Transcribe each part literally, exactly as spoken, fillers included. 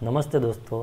નમસ્તે દોસ્તો,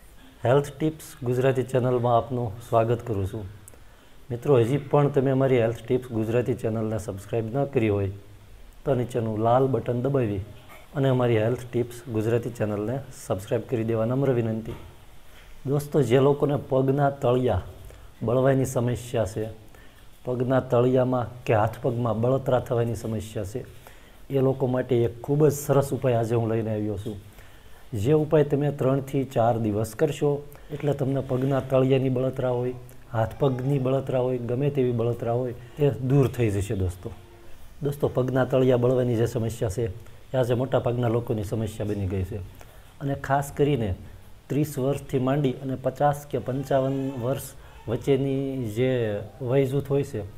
health tips Gujarati ચેનલમાં આપનું સ્વાગત કરું છું. મિત્રો, હજી પણ તમે અમારી હેલ્થ ટિપ્સ ગુજરાતી ચેનલને સબસ્ક્રાઈબ ન કરી હોય તો નીચેનું લાલ બટન દબાવી અને અમારી હેલ્થ ટિપ્સ ગુજરાતી ચેનલને સબસ્ક્રાઈબ કરી દેવા નમ્ર વિનંતી. દોસ્તો, જે લોકોને પગના તળિયા બળવાની સમસ્યા છે, પગના તળિયામાં કે હાથ પગમાં બળતરા થવાની સમસ્યા છે, એ લોકો માટે એક ખૂબ જ સરસ ઉપાય આજે હું લઈને આવ્યો છું. જે ઉપાય તમે ત્રણથી ચાર દિવસ કરશો એટલે તમને પગના તળિયાની બળતરા હોય, હાથ પગની બળતરા હોય, ગમે તેવી બળતરા હોય એ દૂર થઈ જશે. દોસ્તો દોસ્તો પગના તળિયા બળવાની જે સમસ્યા છે એ આજે મોટાભાગના લોકોની સમસ્યા બની ગઈ છે. અને ખાસ કરીને ત્રીસ વર્ષથી માંડી અને પચાસ કે પંચાવન વર્ષ વચ્ચેની જે વય જૂથ હોય છે,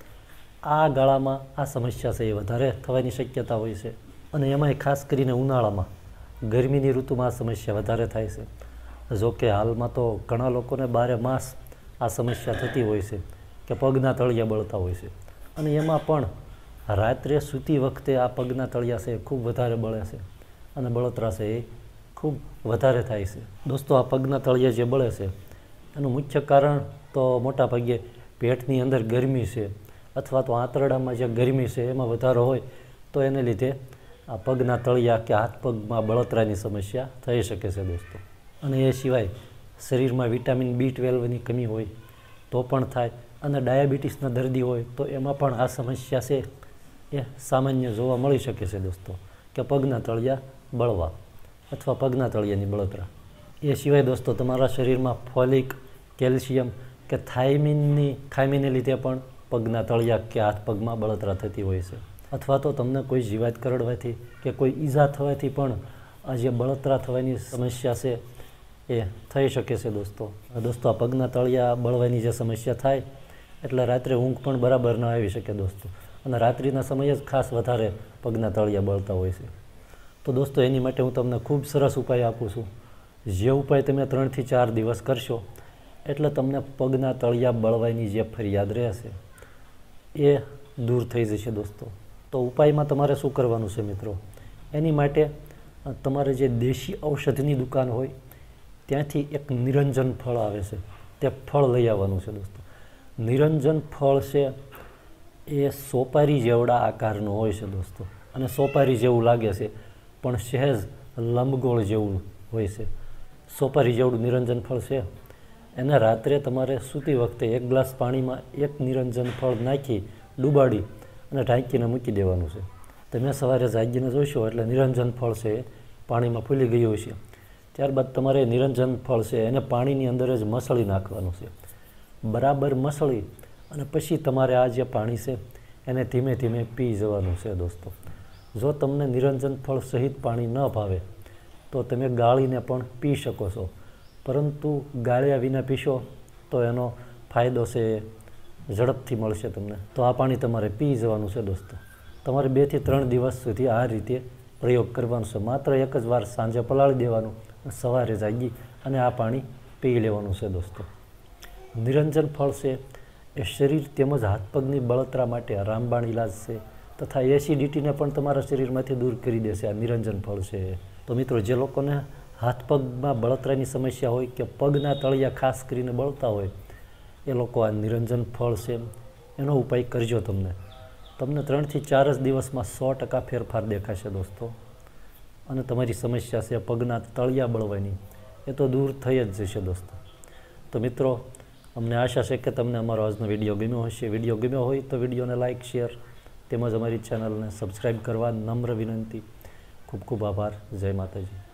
આ ગાળામાં આ સમસ્યા છે એ વધારે થવાની શક્યતા હોય છે. અને એમાંય ખાસ કરીને ઉનાળામાં, ગરમીની ઋતુમાં આ સમસ્યા વધારે થાય છે. જોકે હાલમાં તો ઘણા લોકોને બારે માસ આ સમસ્યા થતી હોય છે કે પગના તળિયા બળતા હોય છે. અને એમાં પણ રાત્રે સૂતી વખતે આ પગના તળિયા છે એ ખૂબ વધારે બળે છે અને બળતરા છે એ ખૂબ વધારે થાય છે. દોસ્તો, આ પગના તળિયા જે બળે છે એનું મુખ્ય કારણ તો મોટા ભાગે પેટની અંદર ગરમી છે અથવા તો આંતરડામાં જે ગરમી છે એમાં વધારો હોય તો એને લીધે આ પગના તળિયા કે હાથ પગમાં બળતરાની સમસ્યા થઈ શકે છે. દોસ્તો, અને એ સિવાય શરીરમાં વિટામિન બી ટ્વેલ્વની કમી હોય તો પણ થાય. અને ડાયાબિટીસના દર્દી હોય તો એમાં પણ આ સમસ્યા છે એ સામાન્ય જોવા મળી શકે છે. દોસ્તો, કે પગના તળિયા બળવા અથવા પગના તળિયાની બળતરા. એ સિવાય દોસ્તો, તમારા શરીરમાં ફોલિક, કેલ્શિયમ કે થાઇમિનની ખામીને લીધે પણ પગના તળિયા કે હાથ પગમાં બળતરા થતી હોય છે. અથવા તો તમને કોઈ જીવાત કરડવાથી કે કોઈ ઈજા થવાથી પણ આ જે બળતરા થવાની સમસ્યા છે એ થઈ શકે છે. દોસ્તો દોસ્તો આ પગના તળિયા બળવાની જે સમસ્યા થાય એટલે રાત્રે ઊંઘ પણ બરાબર ન આવી શકે. દોસ્તો, અને રાત્રિના સમયે જ ખાસ વધારે પગના તળિયા બળતા હોય છે. તો દોસ્તો, એની માટે હું તમને ખૂબ સરસ ઉપાય આપું છું. જે ઉપાય તમે ત્રણથી ચાર દિવસ કરશો એટલે તમને પગના તળિયા બળવાની જે ફરિયાદ રહેશે એ દૂર થઈ જશે. દોસ્તો, તો ઉપાયમાં તમારે શું કરવાનું છે મિત્રો? એની માટે તમારે જે દેશી ઔષધની દુકાન હોય ત્યાંથી એક નિરંજન ફળ આવે છે તે ફળ લઈ આવવાનું છે. દોસ્તો, નિરંજન ફળ છે એ સોપારી જેવડા આકારનું હોય છે. દોસ્તો, અને સોપારી જેવું લાગે છે પણ સહેજ લંબગોળ જેવું હોય છે. સોપારી જેવડું નિરંજન ફળ છે. એને રાત્રે તમારે સૂતી વખતે એક ગ્લાસ પાણીમાં એક નિરંજન ફળ નાખી ડૂબાડી અને ઢાંકીને મૂકી દેવાનું છે. તમે સવારે જાગીને જોઈશો એટલે નિરંજન ફળ છે એ પાણીમાં ફૂલી ગયું છે. ત્યારબાદ તમારે નિરંજન ફળ છે એને પાણીની અંદર જ મસળી નાખવાનું છે. બરાબર મસળી અને પછી તમારે આ જે પાણી છે એને ધીમે ધીમે પી જવાનું છે. દોસ્તો, જો તમને નિરંજન ફળ સહિત પાણી ન ભાવે તો તમે ગાળીને પણ પી શકો છો, પરંતુ ગાળ્યા વિના પીશો તો એનો ફાયદો છે એ ઝડપથી મળશે તમને. તો આ પાણી તમારે પી જવાનું છે. દોસ્તો, તમારે બેથી ત્રણ દિવસ સુધી આ રીતે પ્રયોગ કરવાનો છે. માત્ર એક જ વાર સાંજે પલાળી દેવાનું, સવારે જાગી અને આ પાણી પી લેવાનું છે. દોસ્તો, નિરંજન ફળ છે એ શરીર તેમજ હાથ પગની બળતરા માટે રામબાણ ઇલાજ છે તથા એસિડિટીને પણ તમારા શરીરમાંથી દૂર કરી દેશે આ નિરંજન ફળ છે. તો મિત્રો, જે લોકોને હાથ પગમાં બળતરાની સમસ્યા હોય કે પગના તળિયા ખાસ કરીને બળતા હોય એ લોકો આ નિરંજન ફળ છે એનો ઉપાય કરજો. તમને તમને ત્રણથી ચાર જ દિવસમાં સો ટકા ફેરફાર દેખાશે. દોસ્તો, અને તમારી સમસ્યા છે પગના તળિયા બળવાની એ તો દૂર થઈ જ જશે. દોસ્તો, તો મિત્રો, અમને આશા છે કે તમને અમારો આજનો વિડીયો ગમ્યો હશે. વિડીયો ગમ્યો હોય તો વિડીયોને લાઇક, શેર તેમજ અમારી ચેનલને સબસ્ક્રાઈબ કરવા નમ્ર વિનંતી. ખૂબ ખૂબ આભાર. જય માતાજી.